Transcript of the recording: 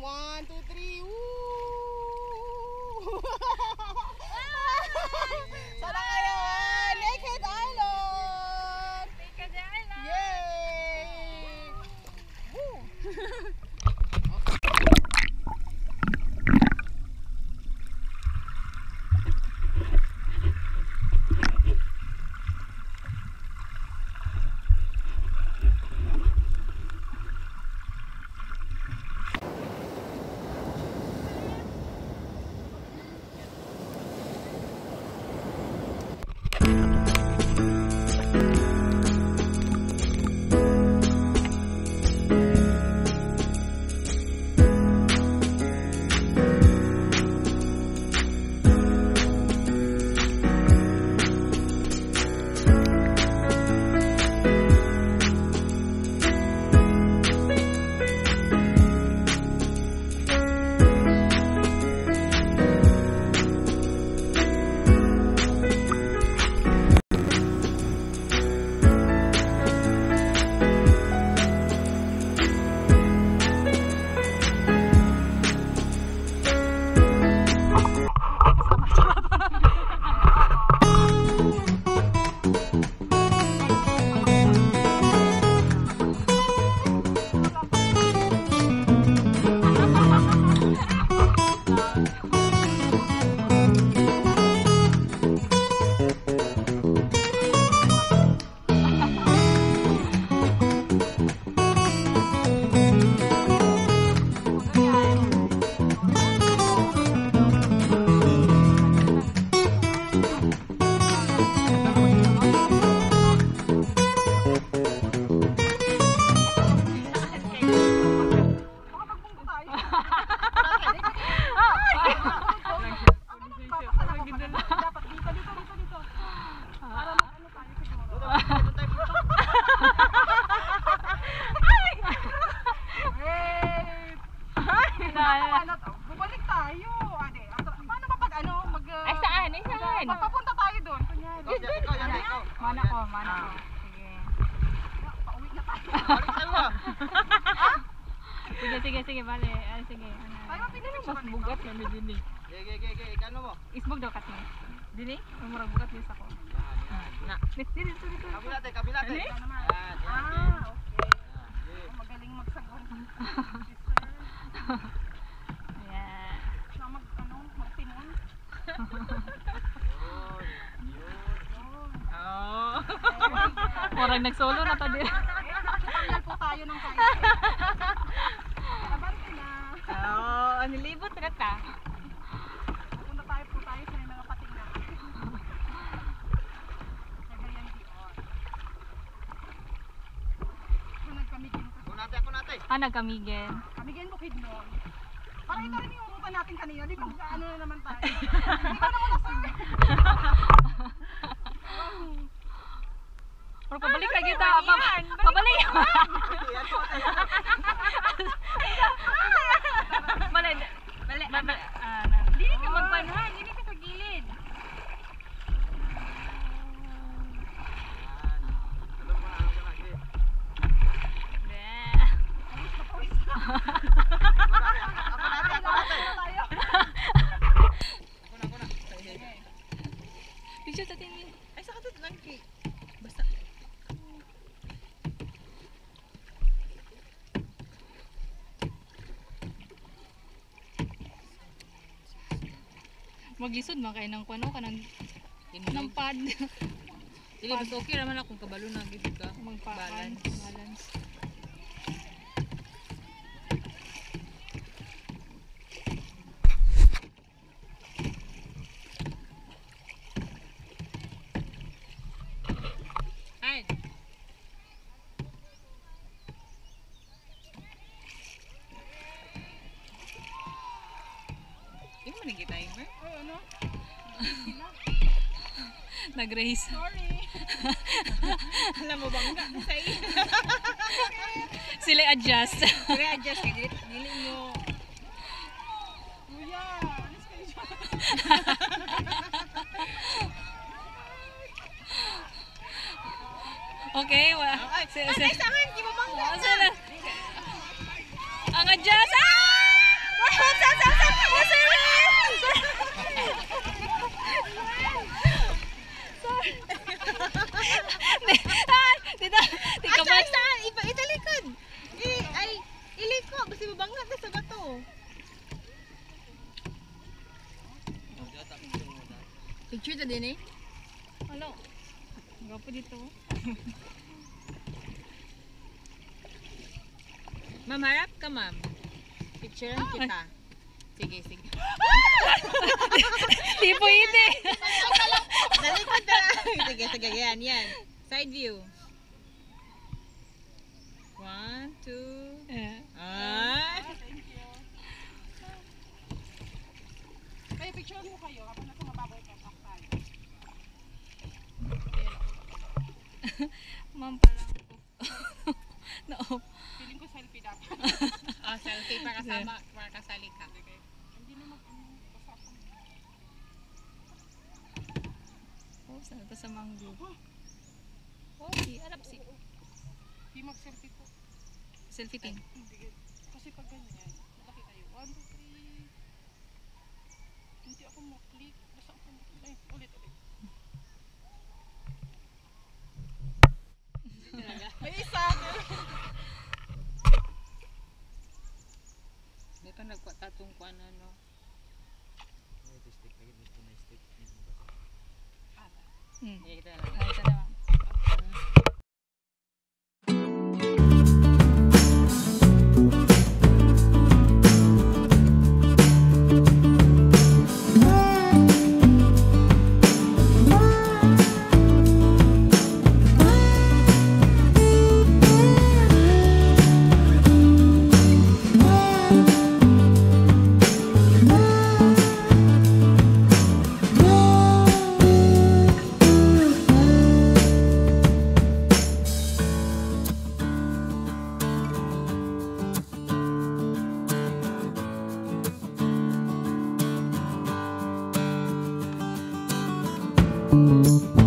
1, 2, 3. Woo! Sana ngayon! Naked Island! Naked Island! Yay! Woo! Bumalik tayo. Ade, paano ba pag ano mag Ay saan? Ay saan? Papapunta tayo doon. Kunyari. Ikaw. Mana ko. Sige. Pauwi na tayo. Sige, bale. Ay sige. Tayo mapinili mo Mas bugat kami din eh. Ge, ikano mo? Isbog daw kat ni. Dini, murag bugat din sa ko. Na. Dito. Kabila. Ano? Yan. Okay. Magaling magsagon. Yeah. Na magpinon. Oh. Murag nagsolo na ta din. Tanggal po tayo ng kayak. Abante na. Oh, nilibot na ta. Punta tayo sa mga pating na. Cagayan de Oro. Nagkamigin ko. Ako natin. Nagkamigin. Kamigin bukid noon. Para ito rin yung ruta natin kanina. Di ba ano na naman tayo? Di ba naman nasabi? Pero pabalik lagi ta. Pabalik. Balik. Dili ka magpanhan, dili ka sa gilid. Picture sa tingin. Ay, sa katid lang ki. Basta. Maglisod man kay nang kuno kanang pad. Dili basta okay raman akong kabalo na gid ka. Balance. Ay. Imo man gi timer? Ay, ano? Nag-race. Sorry. Alam mo bangga sa iyo. Sila adjust. Kaya adjust kay dili mo. Kuya, alis kayo dyan. Okay, Ay, sa akin, di mo bangga. Ang adjust. Ah! Picture ta din eh. Hello. Gwapo dito. Ma'am, harap ka, ma'am. Picturean kita. Sige, sige. Di pwede. Nalikod na. Sige, sige. Yan. Side view. 1, 2. Ah. Thank you. Kaya picture mo kayo kapag nasa mababaw ka tayo. Ma'am parang no. Feeling ko selfie dapat. Oh, selfie para kasali ka. Hindi na basta ako. Oh, saan ito sa mango? Okay, arap si. Di mag-selfie po. Selfie team. Hindi. Kasi pag ganyan, malaki tayo. 1, 2, 3. Hindi ako mag-click. Basta ako mag-click. Ulit. May isa. Hindi ka nagpatatong kuan ano. Stick lagi dito na stick. Hindi kita na. Ay, ito na ma'am. Thank